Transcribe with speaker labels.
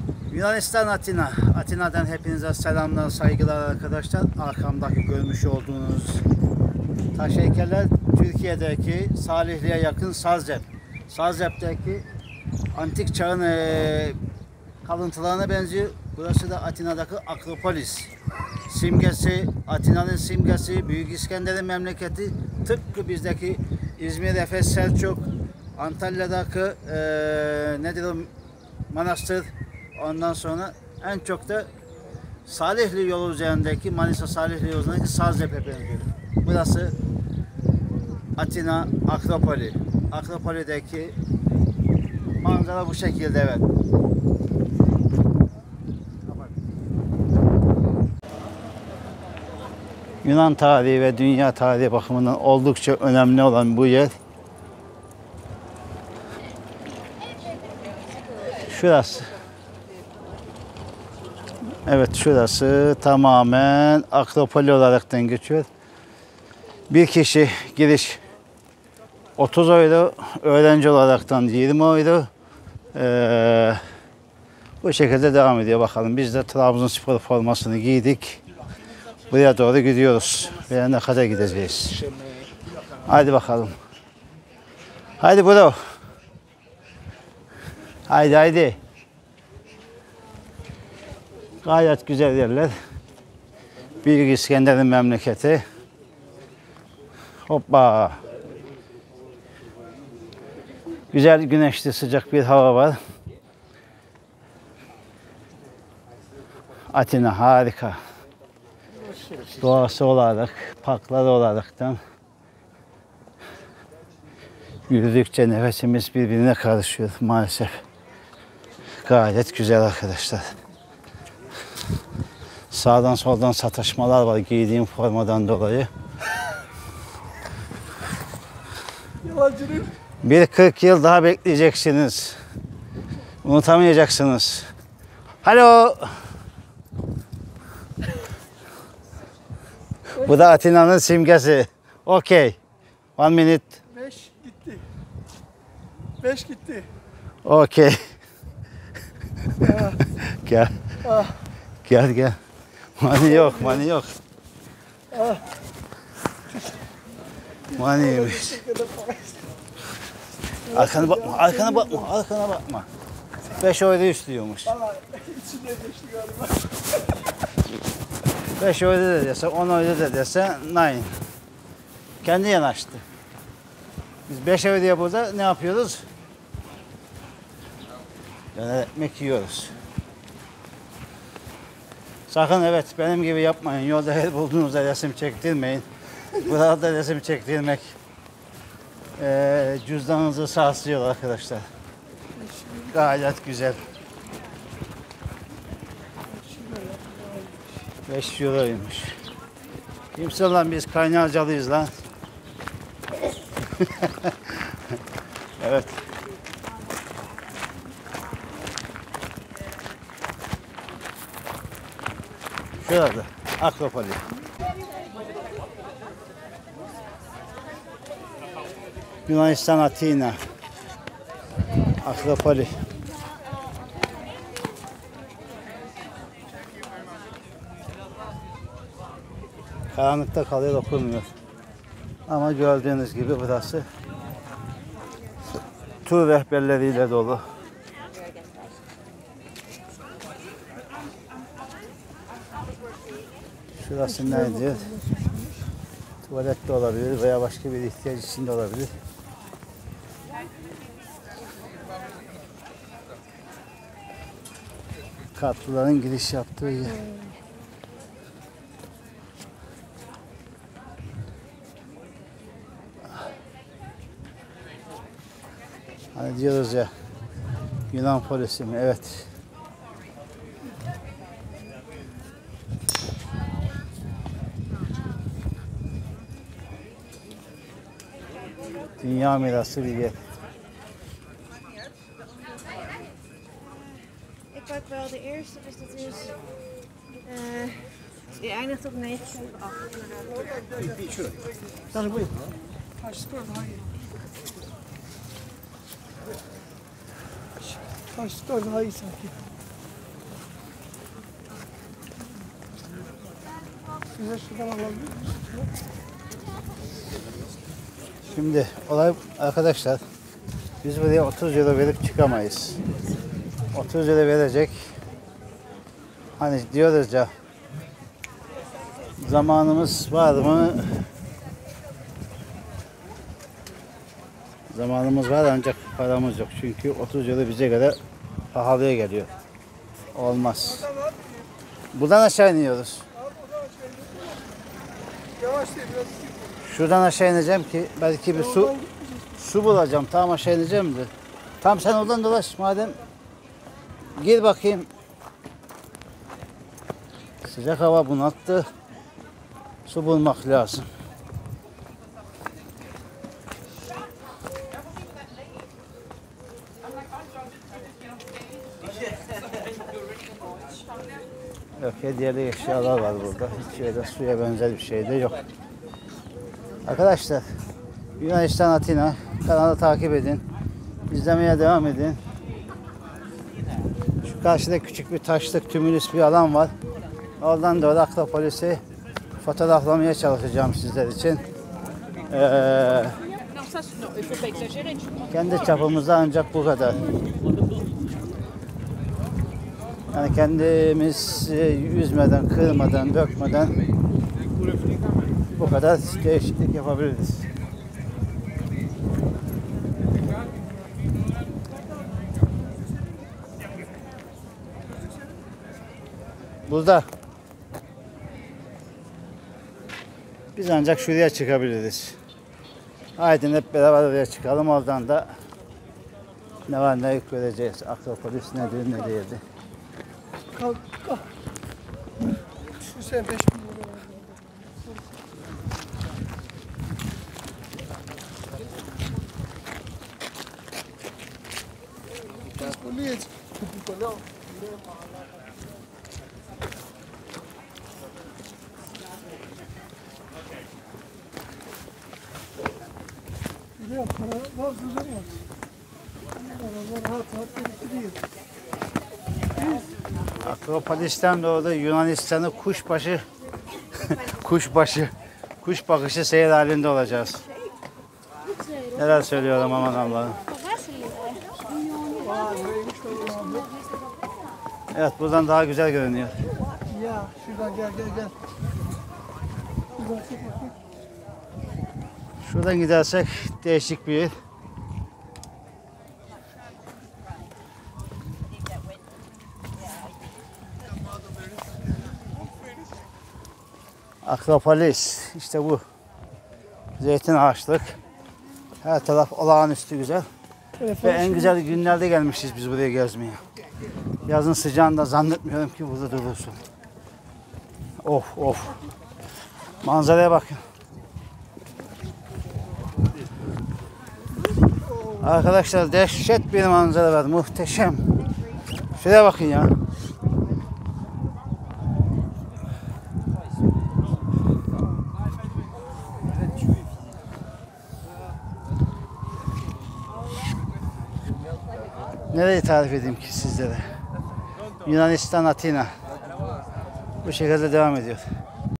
Speaker 1: Yunanistan Atina. Atina'dan hepinize selamlar, saygılar arkadaşlar. Arkamdaki görmüş olduğunuz taş heykeller Türkiye'deki Salihli'ye yakın Sazcep. Sazcep'teki antik çağın kalıntılarına benziyor. Burası da Atina'daki Akropolis. Simgesi, Atina'nın simgesi, Büyük İskender'in memleketi. Tıpkı bizdeki İzmir, Efes, Selçuk, Antalya'daki nedir o manastır. Ondan sonra en çok da Salihli yolu üzerindeki, Manisa Salihli yolu üzerindeki Sazcep'e benziyor. Burası Atina Akropoli. Akropoli'deki manzara bu şekilde, evet. Yunan tarihi ve dünya tarihi bakımından oldukça önemli olan bu yer. Şurası. Evet, şurası tamamen Akropoli olaraktan geçiyor. Bir kişi giriş 30 euro, öğrenci olaraktan 20 euro. Bu şekilde devam ediyor bakalım. Biz de Trabzonspor formasını giydik. Buraya doğru gidiyoruz. Veya ne kadar gideceğiz. Haydi bakalım. Haydi bro. Haydi haydi. Gayet güzel yerler. Büyük İskender'in memleketi. Hoppa. Güzel güneşli sıcak bir hava var. Atina harika. Doğası olarak, parkları olaraktan yürüdükçe nefesimiz birbirine karışıyor maalesef. Gayet güzel arkadaşlar. Sağdan soldan sataşmalar var giydiğim formadan dolayı. Bir 40 yıl daha bekleyeceksiniz. Unutamayacaksınız. Alo. Bu da Atina'nın simgesi. Okey. 1 minute.
Speaker 2: 5 gitti. 5 gitti.
Speaker 1: Okey. Gel. Gel gel. Mani yok, mani yok. Maniymiş. Arkana bakma, arkana bakma, arkana bakma. 5 euro istiyormuş.
Speaker 2: Valla içinde geçti galiba.
Speaker 1: 5 euro de dese, 10 euro de dese, 9. Kendi yanaştı. Biz 5 euro diye burada ne yapıyoruz? Döner ekmek yiyoruz. Sakın evet benim gibi yapmayın. Yolda her bulduğunuzda resim çektirmeyin. Burada resim çektirmek cüzdanınızı sarsıyor arkadaşlar. Gayet güzel. 5 euroymuş. Kimse lan, biz Kaynarcalıyız lan. Evet. Şurada Akropoli. Yunanistan Atina. Akropoli. Karanlıkta kalıyor, okunmuyor. Ama gördüğünüz gibi burası tur rehberleriyle dolu. Şurası nedir? Tuvalet de olabilir veya başka bir ihtiyaç için de olabilir. Katlıların giriş yaptığı yer. Hani diyoruz ya, Yunan polisi mi? Evet. Dünya mirası bir yer.
Speaker 3: Ik pak wel de eerste, dus dat is. Die eindigt op 9,8.
Speaker 1: Tabii buyur.
Speaker 2: Taşlıklar daha iyi sanki. Size şuradan alabilir
Speaker 1: Şimdi olay arkadaşlar, biz buraya 30 euro verip çıkamayız. 30 euro verecek. Hani diyoruz ya, zamanımız var mı? Zamanımız var ancak paramız yok. Çünkü 30 euro bize göre pahalıya geliyor. Olmaz. Buradan aşağı iniyoruz.
Speaker 2: Yavaş değil biraz.
Speaker 1: Şuradan aşağı ineceğim ki belki bir su bulacağım. Tam aşağı ineceğim de. Tam sen oradan dolaş madem. Gir bakayım. Sıcak hava bunalttı. Su bulmak lazım. Yok, hediyelik eşyalar var burada. Hiç öyle suya benzer bir şey de yok. Arkadaşlar, Yunanistan Atina kanalı takip edin. İzlemeye devam edin. Şu karşıda küçük bir taşlık tümülüs bir alan var. Oradan doğru Akropolis'i fotoğraflamaya çalışacağım sizler için. Kendi çapımızda ancak bu kadar. Yani kendimiz yüzmeden, kırmadan, dökmeden bu kadar değişiklik yapabiliriz. Burada biz ancak şuraya çıkabiliriz. Haydi hep beraber oraya çıkalım. Oradan da ne var ne yok göreceğiz. Akropolis nedir ne değildi.
Speaker 2: Kalk. Şu sen 5.000 lira. Polícia. Entendeu? Biliyorum, para var, güzel var. Para var, rahat biriktiriyor.
Speaker 1: Akropolis'ten doğru Yunanistan'ı kuş bakışı seyir halinde olacağız. Neler söylüyorum aman Allah'ım. Evet, buradan daha güzel görünüyor.
Speaker 2: Ya şuradan gel. Şuradan çık bakayım.
Speaker 1: Şuradan gidersek değişik bir yer. Akropolis işte bu. Zeytin ağaçlık. Her taraf olağanüstü güzel. Ve en güzel günlerde gelmişiz biz buraya gezmeye. Yazın sıcağında zannetmiyorum ki burada durursun. Of. Manzaraya bakın. Arkadaşlar dehşet bir manzara var. Muhteşem. Şuraya bakın ya. Nereyi tarif edeyim ki sizlere? Yunanistan Atina. Bu şekilde devam ediyor.